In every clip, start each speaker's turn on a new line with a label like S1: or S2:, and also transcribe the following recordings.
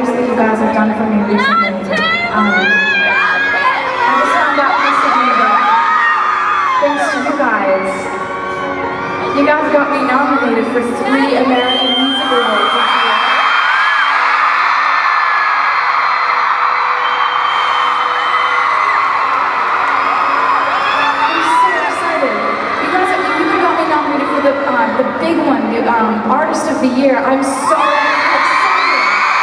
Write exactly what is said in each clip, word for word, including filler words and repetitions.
S1: wonders that you guys have done for me recently. Um, I just found out recently that thanks to you guys, you guys got me nominated for three American Music Awards this year. I'm so excited. You guys, you even got me nominated for the uh, the big one, the um, Artist of the Year. I'm so excited.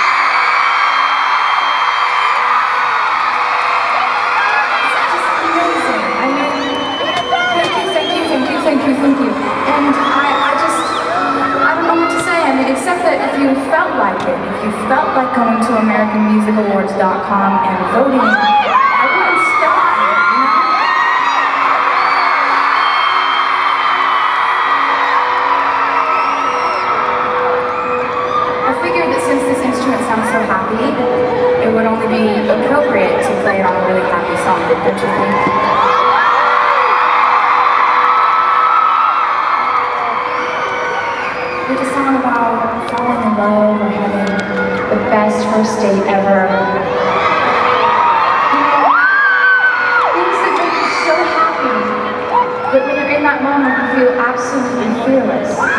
S1: It's just amazing. I mean, thank you, thank you, thank you, thank you, thank you. And I, I just, I don't know what to say. I mean, except that if you felt like it, if you felt like going to American Music Awards dot com and voting, I wouldn't stop you, you know? I figured that since this instrument sounds so happy, it would only be appropriate to play it on a really happy song, don't you think? It's a song about falling in love or having the best first date ever. You know, things that make you so happy, but when you're in that moment, you feel absolutely fearless.